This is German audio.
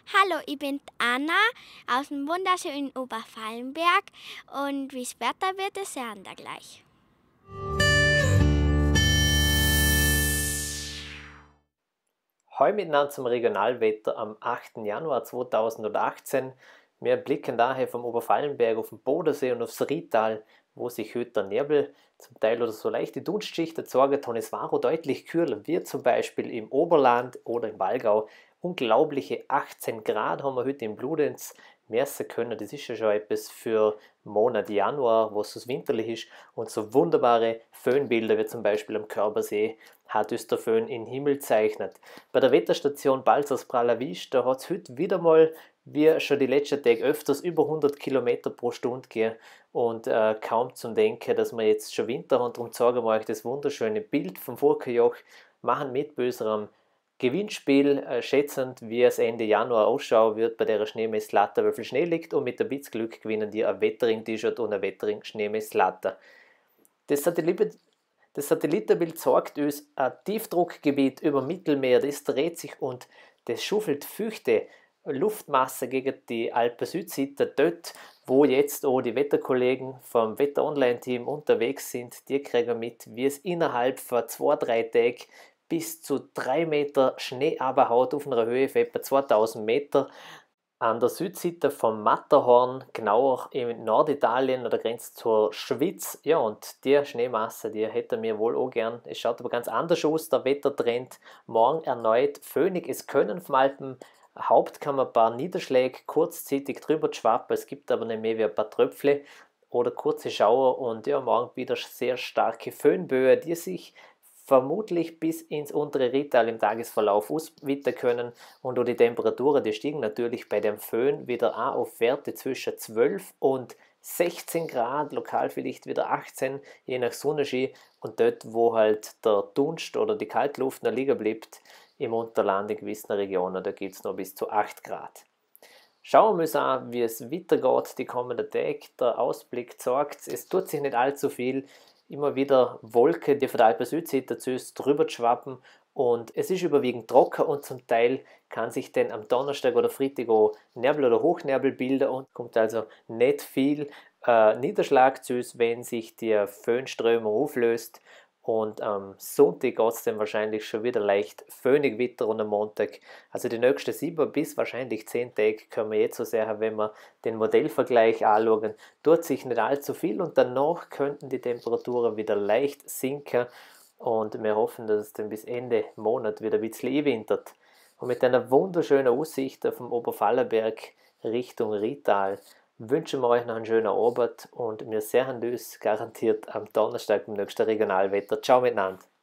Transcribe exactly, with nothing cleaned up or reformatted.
Hallo, ich bin Anna aus dem wunderschönen Oberfallenberg und wie das Wetter wird, das sehen wir gleich. Hallo miteinander zum Regionalwetter am achten Januar zweitausendachtzehn. Wir blicken daher vom Oberfallenberg auf den Bodensee und aufs Rietal, wo sich heute der Nebel, zum Teil oder so leichte Dunstschichten zeigen, und es war auch deutlich kühler, wie zum Beispiel im Oberland oder im Wallgau. Unglaubliche achtzehn Grad haben wir heute im Bludenz messen können. Das ist ja schon etwas für Monat Januar, wo es so winterlich ist. Und so wunderbare Föhnbilder wie zum Beispiel am Körbersee hat uns der Föhn in den Himmel zeichnet. Bei der Wetterstation Balzers Prallavisch, da hat es heute wieder mal, wie schon die letzten Tage öfters, über hundert Kilometer pro Stunde gehen. Und äh, kaum zum Denken, dass wir jetzt schon Winter haben. Darum zeigen wir euch das wunderschöne Bild vom Furkenjoch, machen mit bei unserem Gewinnspiel, äh, schätzend, wie es Ende Januar ausschauen wird bei der Schneemesslatte, wie viel Schnee liegt. Und mit ein bisschen Glück gewinnen die ein Wettering-T-Shirt und ein Wettering-Schneemesslatte. Das Satellit das Satellitenbild zeigt uns ein Tiefdruckgebiet über Mittelmeer, das dreht sich und das schaufelt feuchte Luftmasse gegen die Alpen-Südseite. Dort, wo jetzt auch die Wetterkollegen vom Wetter-Online-Team unterwegs sind, die kriegen mit, wie es innerhalb von zwei, drei Tagen bis zu drei Meter Schnee abhaut auf einer Höhe von etwa zweitausend Meter. An der Südseite vom Matterhorn, genauer in Norditalien oder grenzt zur Schweiz. Ja, und die Schneemasse, die hätten wir wohl auch gern. Es schaut aber ganz anders aus, der Wettertrend. Morgen erneut föhnig. Es können vom Alpenhauptkamm ein paar Niederschläge kurzzeitig drüber schwappen. Es gibt aber nicht mehr wie ein paar Tröpfle oder kurze Schauer. Und ja, morgen wieder sehr starke Föhnböe, die sich vermutlich bis ins untere Rietal im Tagesverlauf ausweiten können, und auch die Temperaturen, die stiegen natürlich bei dem Föhn wieder an auf Werte zwischen zwölf und sechzehn Grad, lokal vielleicht wieder achtzehn, je nach Sonnenschein, und dort, wo halt der Dunst oder die Kaltluft noch liegen bleibt, im Unterland in gewissen Regionen, da gibt es noch bis zu acht Grad. Schauen wir uns an, wie es weitergeht die kommenden Tage. Der Ausblick zeigt, es tut sich nicht allzu viel. Immer wieder Wolken, die von der Alpen-Südseite zu uns drüber schwappen, und es ist überwiegend trocken und zum Teil kann sich dann am Donnerstag oder Freitag auch Nebel oder Hochnebel bilden und kommt also nicht viel äh, Niederschlag zu uns, wenn sich die Föhnströmung auflöst. Und am Sonntag geht es dann wahrscheinlich schon wieder leicht föhnig weiter und am Montag. Also die nächsten sieben bis wahrscheinlich zehn Tage können wir jetzt so sagen, wenn wir den Modellvergleich anschauen, tut sich nicht allzu viel und danach könnten die Temperaturen wieder leicht sinken, und wir hoffen, dass es dann bis Ende Monat wieder ein bisschen einwintert. Und mit einer wunderschönen Aussicht auf dem Oberfallenberg Richtung Rietal wünschen wir euch noch einen schönen Abend, und wir sehen uns garantiert am Donnerstag im nächsten Regionalwetter. Ciao miteinander!